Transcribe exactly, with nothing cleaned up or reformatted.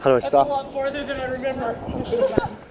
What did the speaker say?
How do I That's stop? a lot farther than I remember.